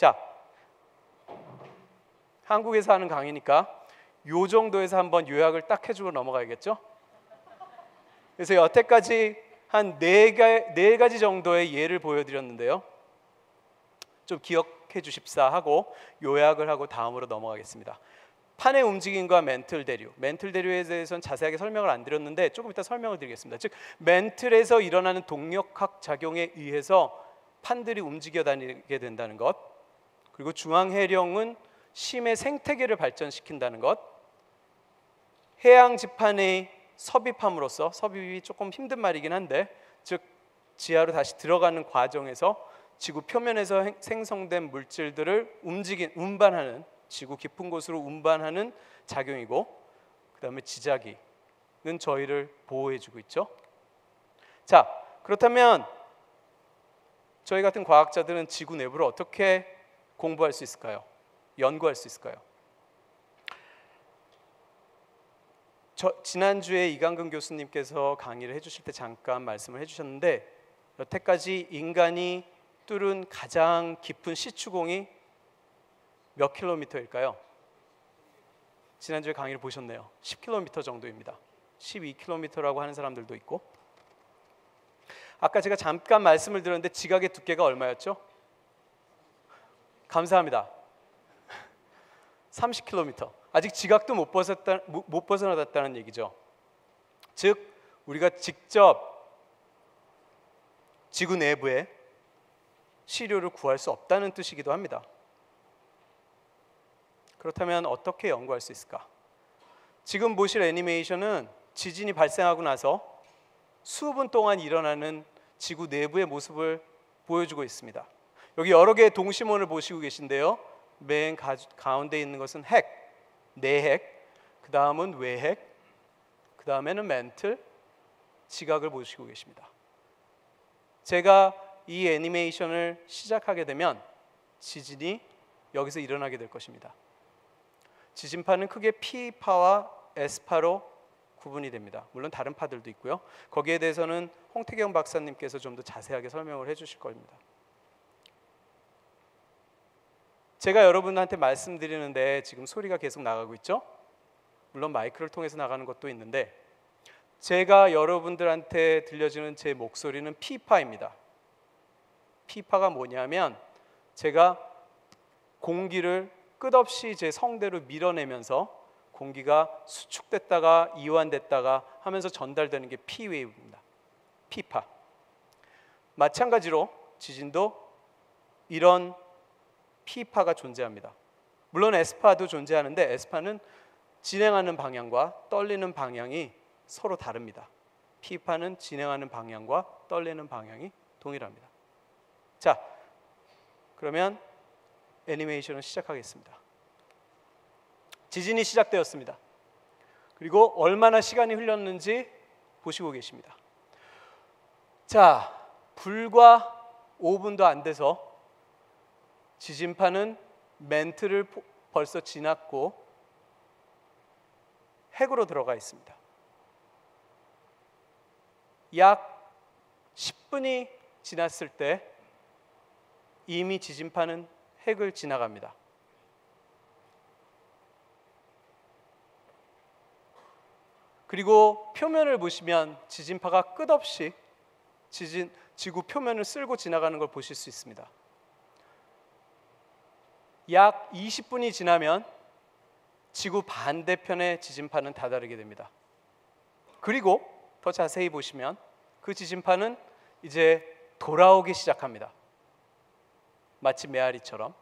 자, 한국에서 하는 강의니까 요 정도에서 한번 요약을 딱 해주고 넘어가야겠죠? 그래서 여태까지 한 네 가지 정도의 예를 보여드렸는데요. 좀 기억해 주십사 하고 요약을 하고 다음으로 넘어가겠습니다. 판의 움직임과 멘틀 대류. 멘틀 대류에 대해서는 자세하게 설명을 안 드렸는데 조금 이따 설명을 드리겠습니다. 즉 멘틀에서 일어나는 동력학 작용에 의해서 판들이 움직여 다니게 된다는 것, 그리고 중앙해령은 심의 생태계를 발전시킨다는 것, 해양 지판의 섭입함으로써, 섭입이 조금 힘든 말이긴 한데, 즉 지하로 다시 들어가는 과정에서 지구 표면에서 생성된 물질들을 운반하는, 지구 깊은 곳으로 운반하는 작용이고, 그 다음에 지자기는 저희를 보호해주고 있죠. 자, 그렇다면 저희 같은 과학자들은 지구 내부를 어떻게 공부할 수 있을까요? 연구할 수 있을까요? 지난주에 이강근 교수님께서 강의를 해주실 때 잠깐 말씀을 해주셨는데, 여태까지 인간이 뚫은 가장 깊은 시추공이 몇 킬로미터일까요? 지난주에 강의를 보셨네요. 10킬로미터 정도입니다. 12킬로미터라고 하는 사람들도 있고, 아까 제가 잠깐 말씀을 드렸는데 지각의 두께가 얼마였죠? 감사합니다. 30킬로미터. 아직 지각도 못 벗어났다는 얘기죠. 즉 우리가 직접 지구 내부에 시료를 구할 수 없다는 뜻이기도 합니다. 그렇다면 어떻게 연구할 수 있을까? 지금 보실 애니메이션은 지진이 발생하고 나서 수분 동안 일어나는 지구 내부의 모습을 보여주고 있습니다. 여기 여러 개의 동심원을 보시고 계신데요. 맨 가운데 있는 것은 핵, 내핵, 그 다음은 외핵, 그 다음에는 멘틀, 지각을 보시고 계십니다. 제가 이 애니메이션을 시작하게 되면 지진이 여기서 일어나게 될 것입니다. 지진파는 크게 P파와 S파로 구분이 됩니다. 물론 다른 파들도 있고요. 거기에 대해서는 홍태경 박사님께서 좀 더 자세하게 설명을 해주실 겁니다. 제가 여러분한테 말씀드리는데 지금 소리가 계속 나가고 있죠? 물론 마이크를 통해서 나가는 것도 있는데, 제가 여러분들한테 들려주는 제 목소리는 P파입니다. P파가 뭐냐면 제가 공기를 끝없이 제 성대로 밀어내면서 공기가 수축됐다가 이완됐다가 하면서 전달되는 게 P웨이브입니다. P파. 마찬가지로 지진도 이런 P파가 존재합니다. 물론 S파도 존재하는데 S파는 진행하는 방향과 떨리는 방향이 서로 다릅니다. P파는 진행하는 방향과 떨리는 방향이 동일합니다. 자, 그러면 애니메이션을 시작하겠습니다. 지진이 시작되었습니다. 그리고 얼마나 시간이 흘렀는지 보시고 계십니다. 자, 불과 5분도 안 돼서 지진파는 멘틀을 벌써 지났고 핵으로 들어가 있습니다. 약 10분이 지났을 때 이미 지진파는 핵을 지나갑니다. 그리고 표면을 보시면 지진파가 끝없이 지구 표면을 쓸고 지나가는 걸 보실 수 있습니다. 약 20분이 지나면 지구 반대편의 지진파는 다다르게 됩니다. 그리고 더 자세히 보시면 그 지진파는 이제 돌아오기 시작합니다. 마치 메아리처럼.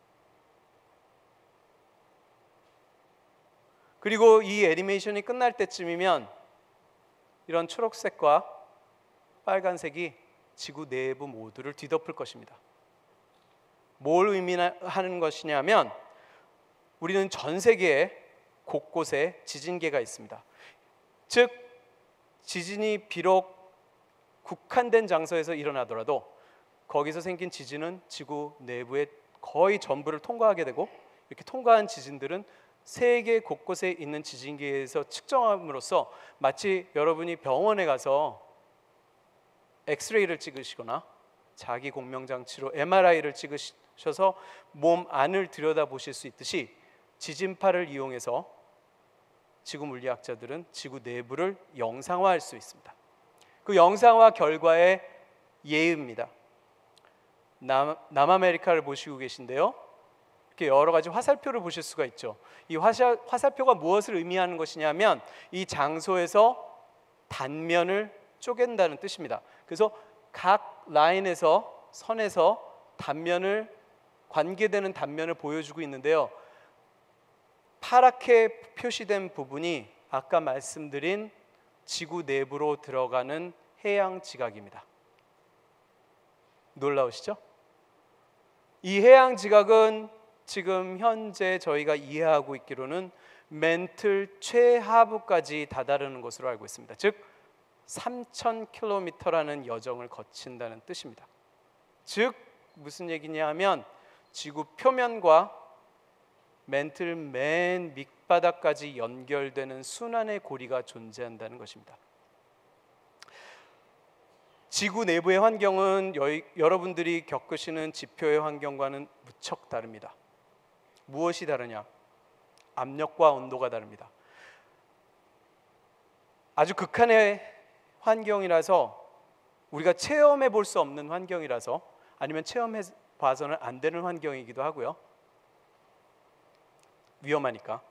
그리고 이 애니메이션이 끝날 때쯤이면 이런 초록색과 빨간색이 지구 내부 모두를 뒤덮을 것입니다. 뭘 의미하는 것이냐면 우리는 전 세계에 곳곳에 지진계가 있습니다. 즉 지진이 비록 국한된 장소에서 일어나더라도 거기서 생긴 지진은 지구 내부의 거의 전부를 통과하게 되고, 이렇게 통과한 지진들은 세계 곳곳에 있는 지진계에서 측정함으로써 마치 여러분이 병원에 가서 엑스레이를 찍으시거나 자기 공명장치로 MRI를 찍으실 셔서 몸 안을 들여다 보실 수 있듯이 지진파를 이용해서 지구 물리학자들은 지구 내부를 영상화할 수 있습니다. 그 영상화 결과의 예입니다. 남아메리카를 보시고 계신데요. 이렇게 여러 가지 화살표를 보실 수가 있죠. 이 화살표가 무엇을 의미하는 것이냐면 이 장소에서 단면을 쪼갠다는 뜻입니다. 그래서 각 라인에서 선에서 단면을 관계되는 단면을 보여주고 있는데요. 파랗게 표시된 부분이 아까 말씀드린 지구 내부로 들어가는 해양 지각입니다. 놀라우시죠? 이 해양 지각은 지금 현재 저희가 이해하고 있기로는 맨틀 최하부까지 다다르는 것으로 알고 있습니다. 즉 3,000km라는 여정을 거친다는 뜻입니다. 즉 무슨 얘기냐면 지구 표면과 맨틀 맨 밑바닥까지 연결되는 순환의 고리가 존재한다는 것입니다. 지구 내부의 환경은 여러분들이 겪으시는 지표의 환경과는 무척 다릅니다. 무엇이 다르냐? 압력과 온도가 다릅니다. 아주 극한의 환경이라서 우리가 체험해 볼 수 없는 환경이라서 아니면 체험해 봐서는 안 되는 환경이기도 하고요. 위험하니까.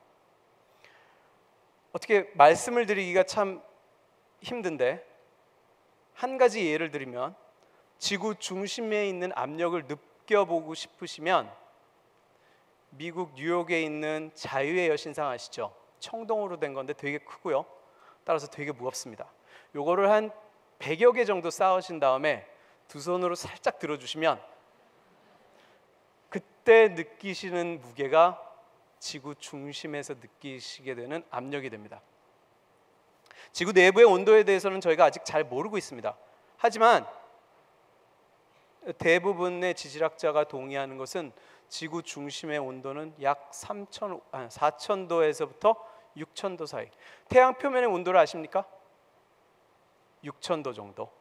어떻게 말씀을 드리기가 참 힘든데 한 가지 예를 들면 지구 중심에 있는 압력을 느껴보고 싶으시면 미국 뉴욕에 있는 자유의 여신상 아시죠? 청동으로 된 건데 되게 크고요. 따라서 되게 무겁습니다. 요거를 한 100여 개 정도 쌓으신 다음에 두 손으로 살짝 들어주시면 그때 느끼시는 무게가 지구 중심에서 느끼시게 되는 압력이 됩니다. 지구 내부의 온도에 대해서는 저희가 아직 잘 모르고 있습니다. 하지만 대부분의 지질학자가 동의하는 것은 지구 중심의 온도는 약 4,000도에서부터 6,000도 사이. 태양 표면의 온도를 아십니까? 6,000도 정도.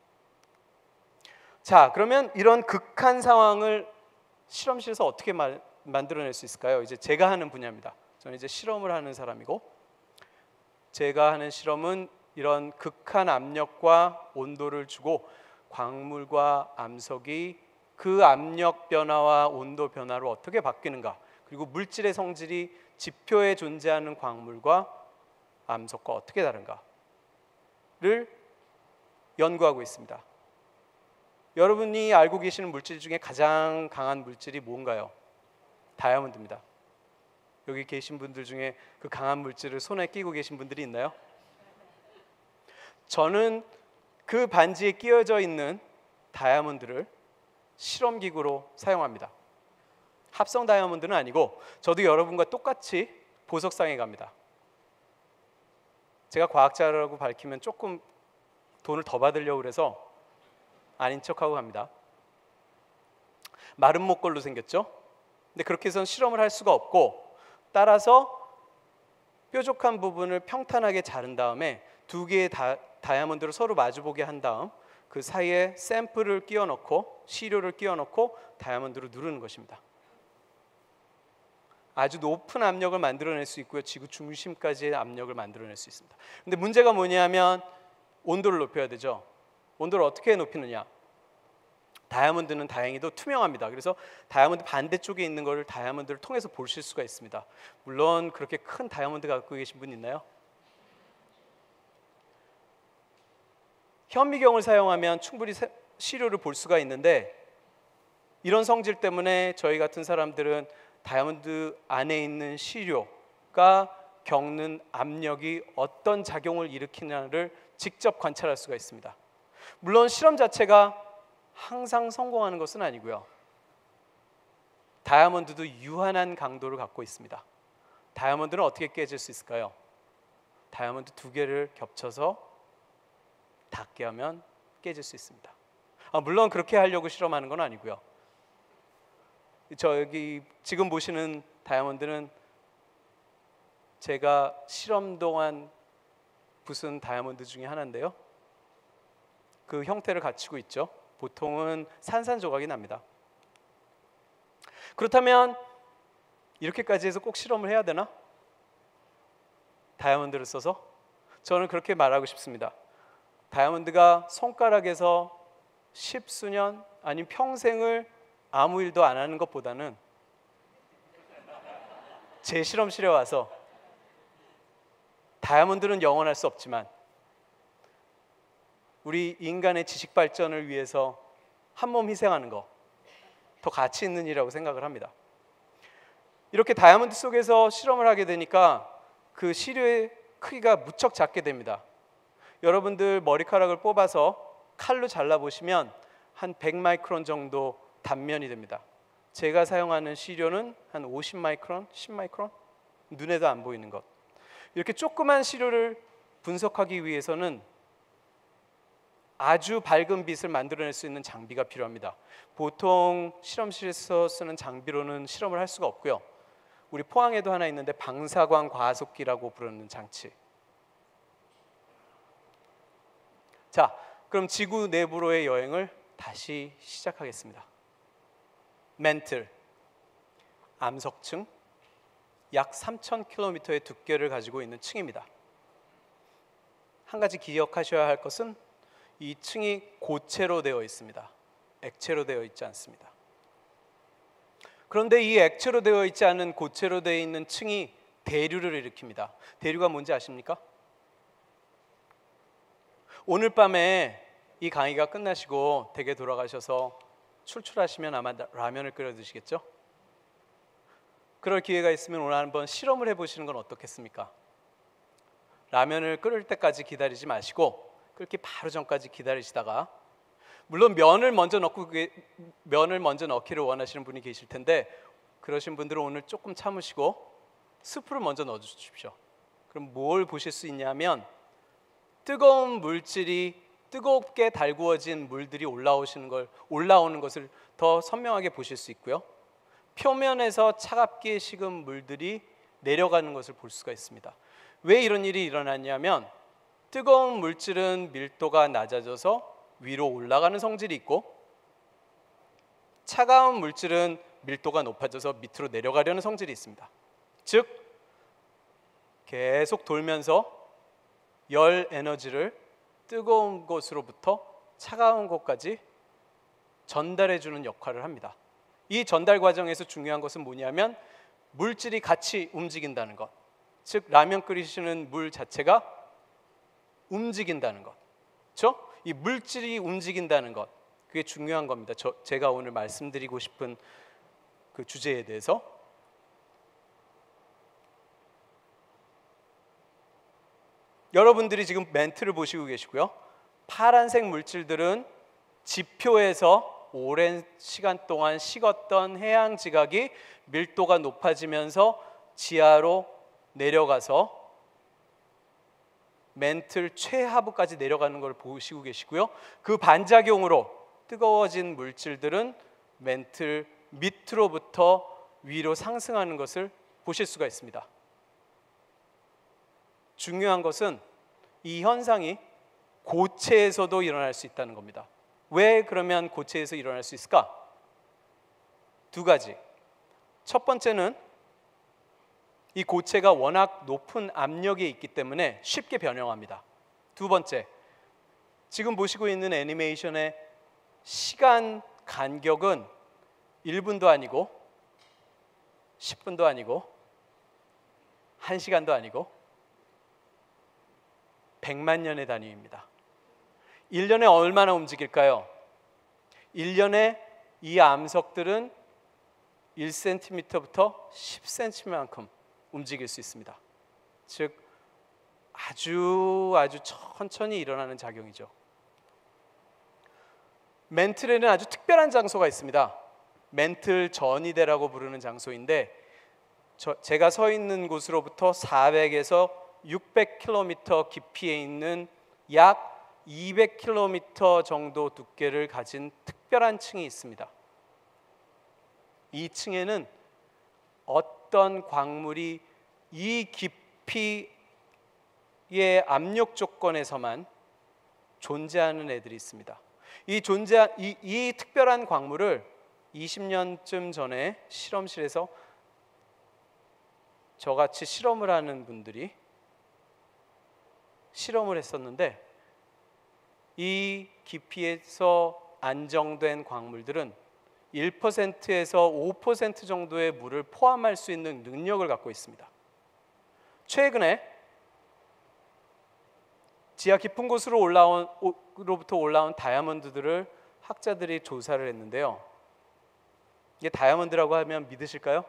자, 그러면 이런 극한 상황을 실험실에서 어떻게 만들어낼 수 있을까요? 이제 제가 하는 분야입니다. 저는 이제 실험을 하는 사람이고, 제가 하는 실험은 이런 극한 압력과 온도를 주고 광물과 암석이 그 압력 변화와 온도 변화로 어떻게 바뀌는가, 그리고 물질의 성질이 지표에 존재하는 광물과 암석과 어떻게 다른가를 연구하고 있습니다. 여러분이 알고 계시는 물질 중에 가장 강한 물질이 뭔가요? 다이아몬드입니다. 여기 계신 분들 중에 그 강한 물질을 손에 끼고 계신 분들이 있나요? 저는 그 반지에 끼워져 있는 다이아몬드를 실험기구로 사용합니다. 합성 다이아몬드는 아니고 저도 여러분과 똑같이 보석상에 갑니다. 제가 과학자라고 밝히면 조금 돈을 더 받으려고 그래서 아닌 척하고 갑니다. 마른 목걸로 생겼죠? 근데 그렇게 해서는 실험을 할 수가 없고, 따라서 뾰족한 부분을 평탄하게 자른 다음에 두 개의 다이아몬드를 서로 마주보게 한 다음 그 사이에 샘플을 끼워 넣고 시료를 끼워 넣고 다이아몬드로 누르는 것입니다. 아주 높은 압력을 만들어낼 수 있고요. 지구 중심까지의 압력을 만들어낼 수 있습니다. 근데 문제가 뭐냐면 온도를 높여야 되죠. 온도를 어떻게 높이느냐? 다이아몬드는 다행히도 투명합니다. 그래서 다이아몬드 반대쪽에 있는 것을 다이아몬드를 통해서 보실 수가 있습니다. 물론 그렇게 큰 다이아몬드 갖고 계신 분 있나요? 현미경을 사용하면 충분히 시료를 볼 수가 있는데, 이런 성질 때문에 저희 같은 사람들은 다이아몬드 안에 있는 시료가 겪는 압력이 어떤 작용을 일으키느냐를 직접 관찰할 수가 있습니다. 물론 실험 자체가 항상 성공하는 것은 아니고요. 다이아몬드도 유한한 강도를 갖고 있습니다. 다이아몬드는 어떻게 깨질 수 있을까요? 다이아몬드 두 개를 겹쳐서 닿게 하면 깨질 수 있습니다. 물론 그렇게 하려고 실험하는 건 아니고요. 여기 지금 보시는 다이아몬드는 제가 실험 동안 부순 다이아몬드 중에 하나인데요. 그 형태를 갖추고 있죠. 보통은 산산조각이 납니다. 그렇다면 이렇게까지 해서 꼭 실험을 해야 되나? 다이아몬드를 써서? 저는 그렇게 말하고 싶습니다. 다이아몬드가 손가락에서 십수년 아니면 평생을 아무 일도 안 하는 것보다는 제 실험실에 와서 다이아몬드는 영원할 수 없지만 우리 인간의 지식 발전을 위해서 한 몸 희생하는 거 더 가치 있는 일이라고 생각을 합니다. 이렇게 다이아몬드 속에서 실험을 하게 되니까 그 시료의 크기가 무척 작게 됩니다. 여러분들 머리카락을 뽑아서 칼로 잘라보시면 한 100마이크론 정도 단면이 됩니다. 제가 사용하는 시료는 한 50마이크론, 10마이크론? 눈에도 안 보이는 것. 이렇게 조그만 시료를 분석하기 위해서는 아주 밝은 빛을 만들어낼 수 있는 장비가 필요합니다. 보통 실험실에서 쓰는 장비로는 실험을 할 수가 없고요. 우리 포항에도 하나 있는데 방사광 과속기라고 부르는 장치. 자, 그럼 지구 내부로의 여행을 다시 시작하겠습니다. 멘틀, 암석층, 약 3,000km의 두께를 가지고 있는 층입니다. 한 가지 기억하셔야 할 것은 이 층이 고체로 되어 있습니다. 액체로 되어 있지 않습니다. 그런데 이 액체로 되어 있지 않은 고체로 되어 있는 층이 대류를 일으킵니다. 대류가 뭔지 아십니까? 오늘 밤에 이 강의가 끝나시고 댁에 돌아가셔서 출출하시면 아마 라면을 끓여 드시겠죠? 그럴 기회가 있으면 오늘 한번 실험을 해보시는 건 어떻겠습니까? 라면을 끓을 때까지 기다리지 마시고 끓기 바로 전까지 기다리시다가, 물론 면을 먼저 넣기를 원하시는 분이 계실 텐데 그러신 분들은 오늘 조금 참으시고 스프를 먼저 넣어 주십시오. 그럼 뭘 보실 수 있냐면 뜨거운 물질이 뜨겁게 달구어진 물들이 올라오는 것을 더 선명하게 보실 수 있고요. 표면에서 차갑게 식은 물들이 내려가는 것을 볼 수가 있습니다. 왜 이런 일이 일어났냐면 뜨거운 물질은 밀도가 낮아져서 위로 올라가는 성질이 있고 차가운 물질은 밀도가 높아져서 밑으로 내려가려는 성질이 있습니다. 즉 계속 돌면서 열 에너지를 뜨거운 곳으로부터 차가운 곳까지 전달해 주는 역할을 합니다. 이 전달 과정에서 중요한 것은 뭐냐면 물질이 같이 움직인다는 것. 즉 라면 끓이시는 물 자체가 움직인다는 것. 그렇죠? 이 물질이 움직인다는 것. 그게 중요한 겁니다. 제가 오늘 말씀드리고 싶은 그 주제에 대해서. 여러분들이 지금 멘트를 보시고 계시고요. 파란색 물질들은 지표에서 오랜 시간 동안 식었던 해양 지각이 밀도가 높아지면서 지하로 내려가서 멘틀 최하부까지 내려가는 걸 보시고 계시고요. 그 반작용으로 뜨거워진 물질들은 멘틀 밑으로부터 위로 상승하는 것을 보실 수가 있습니다. 중요한 것은 이 현상이 고체에서도 일어날 수 있다는 겁니다. 왜 그러면 고체에서 일어날 수 있을까? 두 가지. 첫 번째는 이 고체가 워낙 높은 압력에 있기 때문에 쉽게 변형합니다. 두 번째, 지금 보시고 있는 애니메이션의 시간 간격은 1분도 아니고 10분도 아니고 1시간도 아니고 100만 년의 단위입니다. 1년에 얼마나 움직일까요? 1년에 이 암석들은 1cm부터 10cm만큼 움직일 수 있습니다. 즉 아주 천천히 일어나는 작용이죠. 멘틀에는 아주 특별한 장소가 있습니다. 멘틀 전이대라고 부르는 장소인데 제가 서 있는 곳으로부터 400에서 600km 깊이에 있는 약 200km 정도 두께를 가진 특별한 층이 있습니다. 이 층에는 어떤 광물이 이 깊이의 압력 조건에서만 존재하는 애들이 있습니다. 이 특별한 광물을 20년쯤 전에 실험실에서 저같이 실험을 하는 분들이 실험을 했었는데, 이 깊이에서 안정된 광물들은 1%에서 5% 정도의 물을 포함할 수 있는 능력을 갖고 있습니다. 최근에 지하 깊은 곳으로부터 올라온 다이아몬드들을 학자들이 조사를 했는데요. 이게 다이아몬드라고 하면 믿으실까요?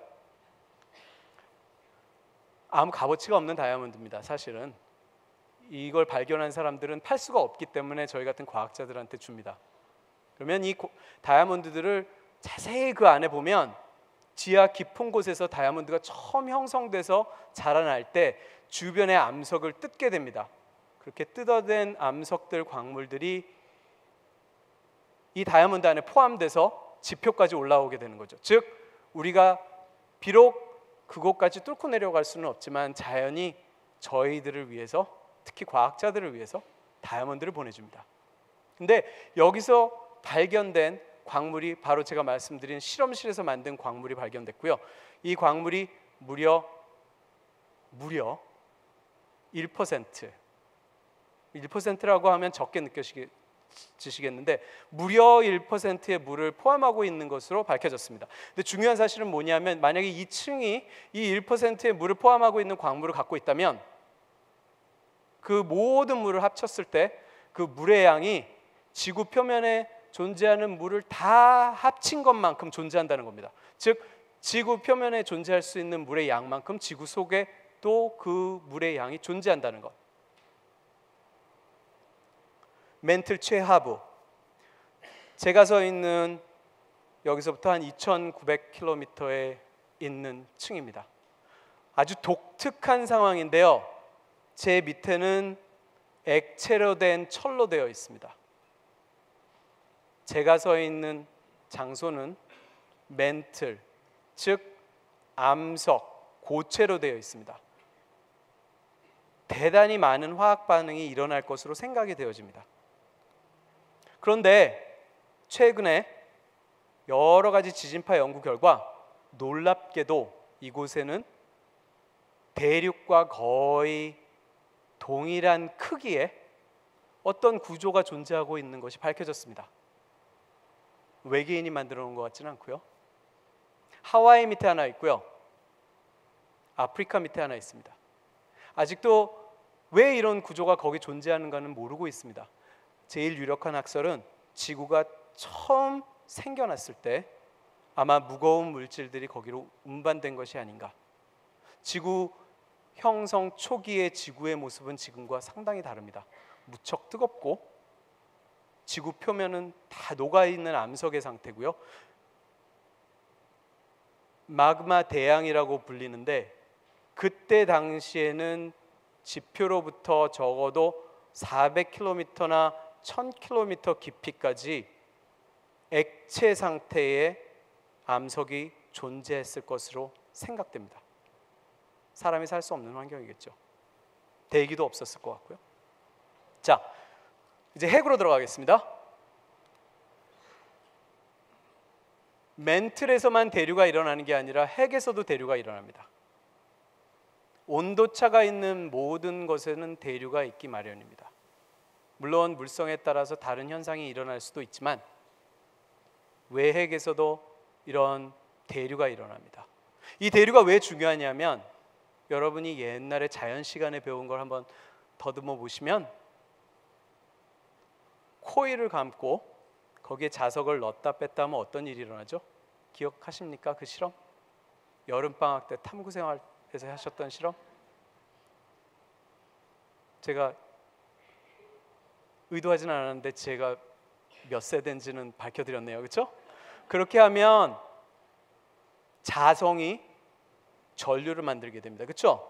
아무 값어치가 없는 다이아몬드입니다. 사실은 이걸 발견한 사람들은 팔 수가 없기 때문에 저희 같은 과학자들한테 줍니다. 그러면 이 다이아몬드들을 자세히 그 안에 보면 지하 깊은 곳에서 다이아몬드가 처음 형성돼서 자라날 때 주변의 암석을 뜯게 됩니다. 그렇게 뜯어낸 암석들, 광물들이 이 다이아몬드 안에 포함돼서 지표까지 올라오게 되는 거죠. 즉 우리가 비록 그곳까지 뚫고 내려갈 수는 없지만 자연이 저희들을 위해서, 특히 과학자들을 위해서 다이아몬드를 보내줍니다. 근데 여기서 발견된 광물이 바로 제가 말씀드린 실험실에서 만든 광물이 발견됐고요. 이 광물이 무려 1%라고 하면 적게 느껴지시겠는데 무려 1%의 물을 포함하고 있는 것으로 밝혀졌습니다. 근데 중요한 사실은 뭐냐면, 만약에 이 층이 이 1%의 물을 포함하고 있는 광물을 갖고 있다면 그 모든 물을 합쳤을 때 그 물의 양이 지구 표면에 존재하는 물을 다 합친 것만큼 존재한다는 겁니다. 즉 지구 표면에 존재할 수 있는 물의 양만큼 지구 속에 또 그 물의 양이 존재한다는 것. 멘틀 최하부, 제가 서 있는 여기서부터 한 2,900km에 있는 층입니다. 아주 독특한 상황인데요. 제 밑에는 액체로 된 철로 되어 있습니다. 제가 서 있는 장소는 멘틀, 즉 암석, 고체로 되어 있습니다. 대단히 많은 화학 반응이 일어날 것으로 생각이 되어집니다. 그런데 최근에 여러 가지 지진파 연구 결과 놀랍게도 이곳에는 대륙과 거의 동일한 크기의 어떤 구조가 존재하고 있는 것이 밝혀졌습니다. 외계인이 만들어 놓은 것 같지는 않고요. 하와이 밑에 하나 있고요. 아프리카 밑에 하나 있습니다. 아직도 왜 이런 구조가 거기 존재하는가는 모르고 있습니다. 제일 유력한 학설은 지구가 처음 생겨났을 때 아마 무거운 물질들이 거기로 운반된 것이 아닌가. 지구 형성 초기의 지구의 모습은 지금과 상당히 다릅니다. 무척 뜨겁고 지구 표면은 다 녹아있는 암석의 상태고요. 마그마 대양이라고 불리는데 그때 당시에는 지표로부터 적어도 400km나 1000km 깊이까지 액체 상태의 암석이 존재했을 것으로 생각됩니다. 사람이 살 수 없는 환경이겠죠. 대기도 없었을 것 같고요. 자, 이제 핵으로 들어가겠습니다. 멘틀에서만 대류가 일어나는 게 아니라 핵에서도 대류가 일어납니다. 온도차가 있는 모든 것에는 대류가 있기 마련입니다. 물론 물성에 따라서 다른 현상이 일어날 수도 있지만 외핵에서도 이런 대류가 일어납니다. 이 대류가 왜 중요하냐면, 여러분이 옛날에 자연 시간에 배운 걸 한번 더듬어 보시면 코일을 감고 거기에 자석을 넣었다 뺐다 하면 어떤 일이 일어나죠? 기억하십니까? 그 실험? 여름방학 때 탐구 생활에서 하셨던 실험? 제가 의도하지는 않았는데 제가 몇 세대인지는 밝혀드렸네요. 그렇죠? 그렇게 하면 자성이 전류를 만들게 됩니다. 그렇죠?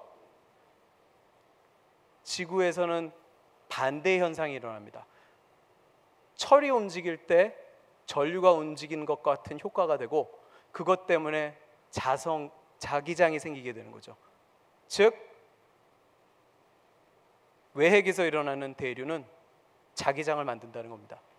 지구에서는 반대 현상이 일어납니다. 철이 움직일 때 전류가 움직이는 것 같은 효과가 되고, 그것 때문에 자기장이 생기게 되는 거죠. 즉 외핵에서 일어나는 대류는 자기장을 만든다는 겁니다.